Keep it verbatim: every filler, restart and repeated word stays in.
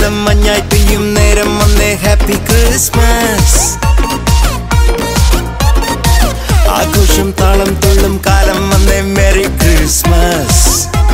ജീവിതം മഞ്ഞായി പെയ്യും നേരം വന്നേ ഹാപ്പി ക്രിസ്മസ് ആഘോഷം താളം തുള്ളും കാലം വന്നേ മെറി ക്രിസ്മസ്